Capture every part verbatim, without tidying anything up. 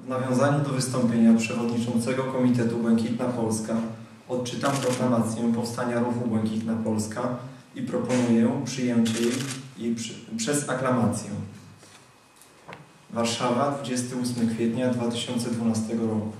W nawiązaniu do wystąpienia przewodniczącego Komitetu Błękitna Polska odczytam proklamację powstania ruchu Błękitna Polska i proponuję przyjęcie jej przy, przez aklamację. Warszawa, dwudziestego ósmego kwietnia dwa tysiące dwunastego roku.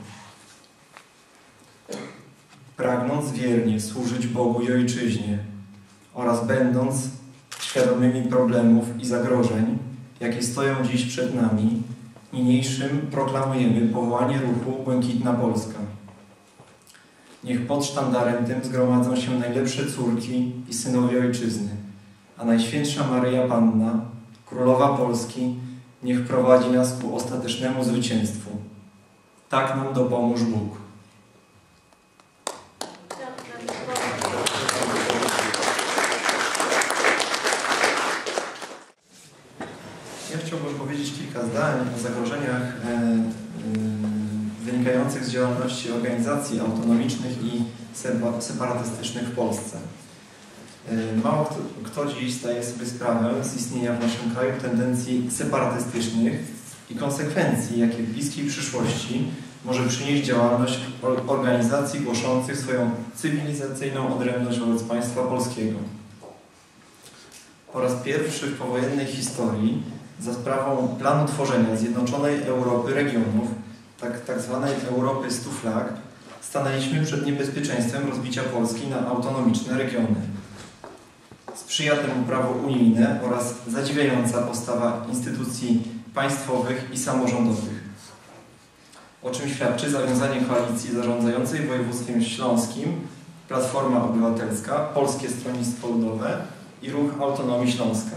Pragnąc wiernie służyć Bogu i Ojczyźnie oraz będąc świadomymi problemów i zagrożeń, jakie stoją dziś przed nami, niniejszym proklamujemy powołanie ruchu Błękitna Polska. Niech pod sztandarem tym zgromadzą się najlepsze córki i synowie Ojczyzny, a Najświętsza Maryja Panna, Królowa Polski, niech prowadzi nas ku ostatecznemu zwycięstwu. Tak nam dopomóż Bóg. Ja chciałbym powiedzieć kilka zdań o zagrożeniach e, e, wynikających z działalności organizacji autonomicznych i separatystycznych w Polsce. E, mało kto, kto dziś zdaje sobie sprawę z istnienia w naszym kraju tendencji separatystycznych i konsekwencji, jakie w bliskiej przyszłości może przynieść działalność organizacji głoszących swoją cywilizacyjną odrębność wobec państwa polskiego. Po raz pierwszy w powojennej historii za sprawą planu tworzenia Zjednoczonej Europy regionów, tak, tak zwanej Europy stu flag, stanęliśmy przed niebezpieczeństwem rozbicia Polski na autonomiczne regiony. Sprzyja temu prawo unijne oraz zadziwiająca postawa instytucji państwowych i samorządowych, o czym świadczy zawiązanie koalicji zarządzającej województwem śląskim Platforma Obywatelska, Polskie Stronnictwo Ludowe i Ruch Autonomii Śląska.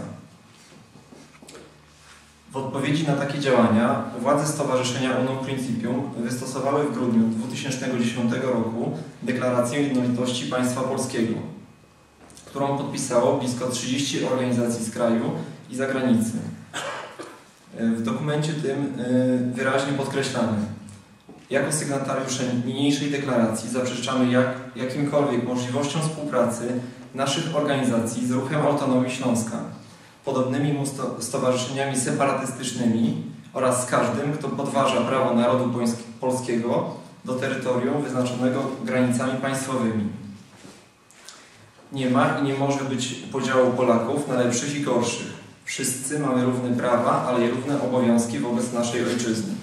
W odpowiedzi na takie działania władze Stowarzyszenia Unum Principium wystosowały w grudniu dwa tysiące dziesiątego roku deklarację jednolitości państwa polskiego, którą podpisało blisko trzydzieści organizacji z kraju i zagranicy. W dokumencie tym wyraźnie podkreślamy: jako sygnatariusze niniejszej deklaracji zaprzeczamy jak, jakimkolwiek możliwościom współpracy naszych organizacji z Ruchem Autonomii Śląska, podobnymi mu sto, stowarzyszeniami separatystycznymi oraz z każdym, kto podważa prawo narodu polskiego do terytorium wyznaczonego granicami państwowymi. Nie ma i nie może być podziału Polaków na lepszych i gorszych. Wszyscy mamy równe prawa, ale i równe obowiązki wobec naszej ojczyzny.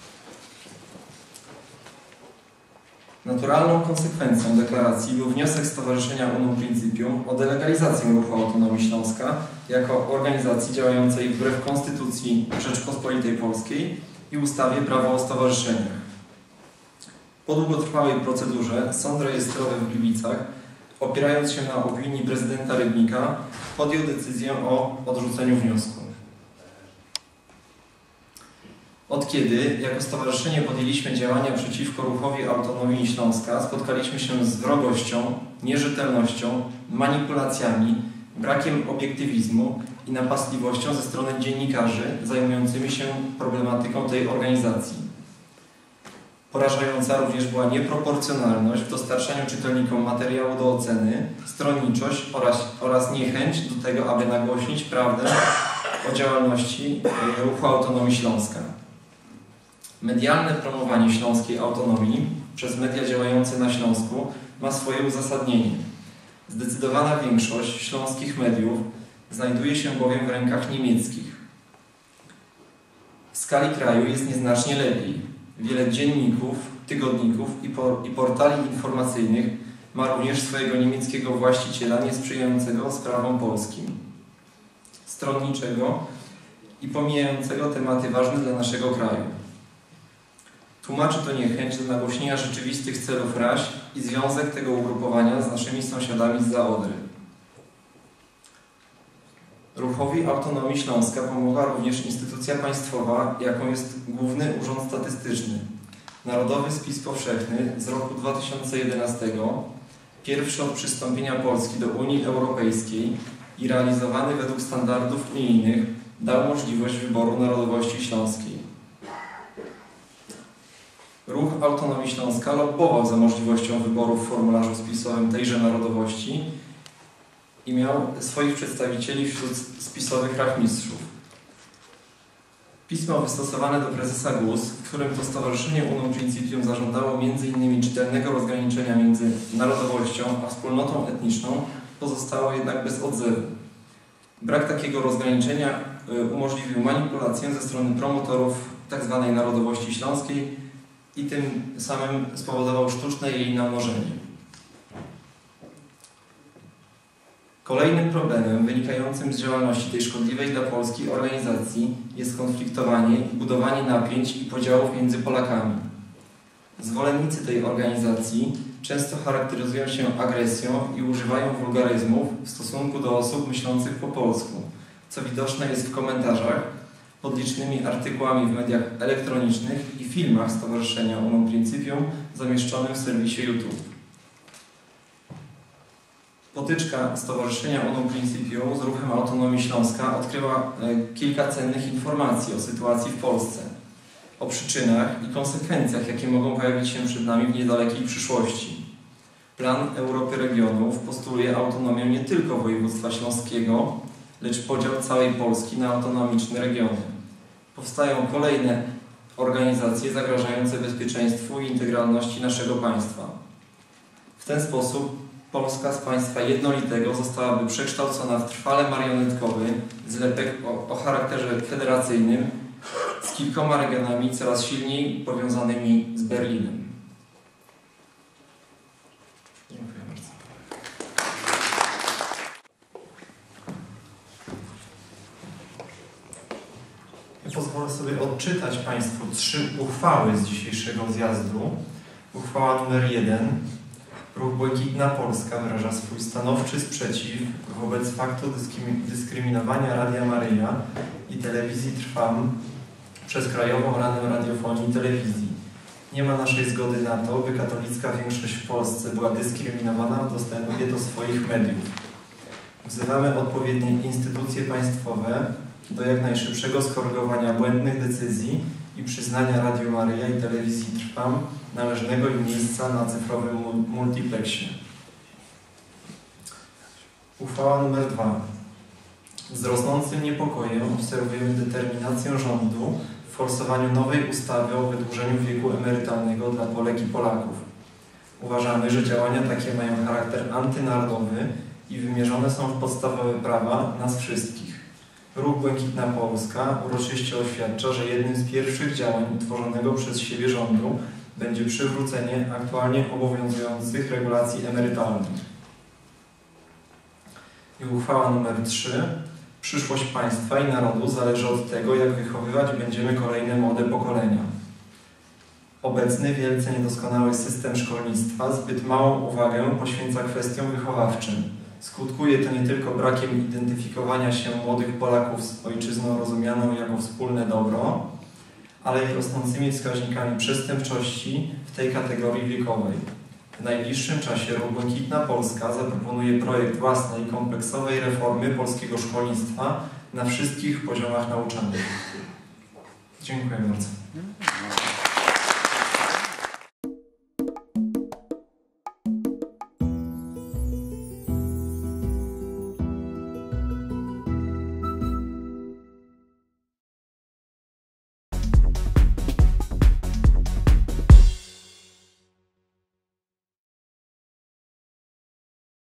Naturalną konsekwencją deklaracji był wniosek Stowarzyszenia Unum Principium o delegalizację Ruchu Autonomii Śląska jako organizacji działającej wbrew Konstytucji Rzeczypospolitej Polskiej i ustawie Prawo o stowarzyszeniach. Po długotrwałej procedurze sąd rejestrowy w Gliwicach, opierając się na opinii prezydenta Rybnika, podjął decyzję o odrzuceniu wniosku. Od kiedy jako stowarzyszenie podjęliśmy działania przeciwko Ruchowi Autonomii Śląska, spotkaliśmy się z wrogością, nierzetelnością, manipulacjami, brakiem obiektywizmu i napastliwością ze strony dziennikarzy zajmującymi się problematyką tej organizacji. Porażająca również była nieproporcjonalność w dostarczaniu czytelnikom materiału do oceny, stronniczość oraz, oraz niechęć do tego, aby nagłośnić prawdę o działalności Ruchu Autonomii Śląska. Medialne promowanie śląskiej autonomii przez media działające na Śląsku ma swoje uzasadnienie. Zdecydowana większość śląskich mediów znajduje się bowiem w rękach niemieckich. W skali kraju jest nieznacznie lepiej. Wiele dzienników, tygodników i, por i portali informacyjnych ma również swojego niemieckiego właściciela niesprzyjającego sprawom polskim, stronniczego i pomijającego tematy ważne dla naszego kraju. Tłumaczy to niechęć do nagłośnienia rzeczywistych celów raś i związek tego ugrupowania z naszymi sąsiadami zza Odry. Ruchowi Autonomii Śląska pomogła również instytucja państwowa, jaką jest Główny Urząd Statystyczny, Narodowy Spis Powszechny z roku dwa tysiące jedenastego, pierwszy od przystąpienia Polski do Unii Europejskiej i realizowany według standardów unijnych, dał możliwość wyboru narodowości śląskiej. Ruch Autonomii Śląska lobbował za możliwością wyboru w formularzu spisowym tejże narodowości i miał swoich przedstawicieli wśród spisowych rachmistrzów. Pismo wystosowane do prezesa G U S, w którym to Stowarzyszenie Unum Principium zażądało między innymi czytelnego rozgraniczenia między narodowością a wspólnotą etniczną, pozostało jednak bez odzewu. Brak takiego rozgraniczenia umożliwił manipulację ze strony promotorów tzw. narodowości śląskiej i tym samym spowodował sztuczne jej namnożenie. Kolejnym problemem wynikającym z działalności tej szkodliwej dla Polski organizacji jest konfliktowanie i budowanie napięć i podziałów między Polakami. Zwolennicy tej organizacji często charakteryzują się agresją i używają wulgaryzmów w stosunku do osób myślących po polsku, co widoczne jest w komentarzach pod licznymi artykułami w mediach elektronicznych i filmach Stowarzyszenia Unum Principium zamieszczonych w serwisie YouTube. Potyczka Stowarzyszenia Unum Principium z Ruchem Autonomii Śląska odkryła kilka cennych informacji o sytuacji w Polsce, o przyczynach i konsekwencjach, jakie mogą pojawić się przed nami w niedalekiej przyszłości. Plan Europy Regionów postuluje autonomię nie tylko województwa śląskiego, lecz podział całej Polski na autonomiczne regiony. Powstają kolejne organizacje zagrażające bezpieczeństwu i integralności naszego państwa. W ten sposób Polska z państwa jednolitego zostałaby przekształcona w trwale marionetkowy zlepek o, o charakterze federacyjnym z kilkoma regionami coraz silniej powiązanymi z Berlinem. Dziękuję bardzo. Ja pozwolę sobie odczytać Państwu trzy uchwały z dzisiejszego zjazdu. Uchwała numer jeden. Ruch Błękitna Polska wyraża swój stanowczy sprzeciw wobec faktu dyskryminowania Radia Maryja i Telewizji Trwam przez Krajową Radę Radiofonii i Telewizji. Nie ma naszej zgody na to, by katolicka większość w Polsce była dyskryminowana w dostępie do swoich mediów. Wzywamy odpowiednie instytucje państwowe do jak najszybszego skorygowania błędnych decyzji i przyznania Radiu Maryja i Telewizji Trwam należnego im miejsca na cyfrowym multiplexie. Uchwała numer dwa. Z rosnącym niepokojem obserwujemy determinację rządu w forsowaniu nowej ustawy o wydłużeniu wieku emerytalnego dla Polek i Polaków. Uważamy, że działania takie mają charakter antynarodowy i wymierzone są w podstawowe prawa nas wszystkich. Ruch Błękitna Polska uroczyście oświadcza, że jednym z pierwszych działań utworzonego przez siebie rządu będzie przywrócenie aktualnie obowiązujących regulacji emerytalnych. I uchwała numer trzy. Przyszłość państwa i narodu zależy od tego, jak wychowywać będziemy kolejne młode pokolenia. Obecny, wielce niedoskonały system szkolnictwa zbyt małą uwagę poświęca kwestiom wychowawczym. Skutkuje to nie tylko brakiem identyfikowania się młodych Polaków z ojczyzną rozumianą jako wspólne dobro, ale i rosnącymi wskaźnikami przestępczości w tej kategorii wiekowej. W najbliższym czasie Ruch Błękitna Polska zaproponuje projekt własnej, kompleksowej reformy polskiego szkolnictwa na wszystkich poziomach nauczania. Dziękuję bardzo.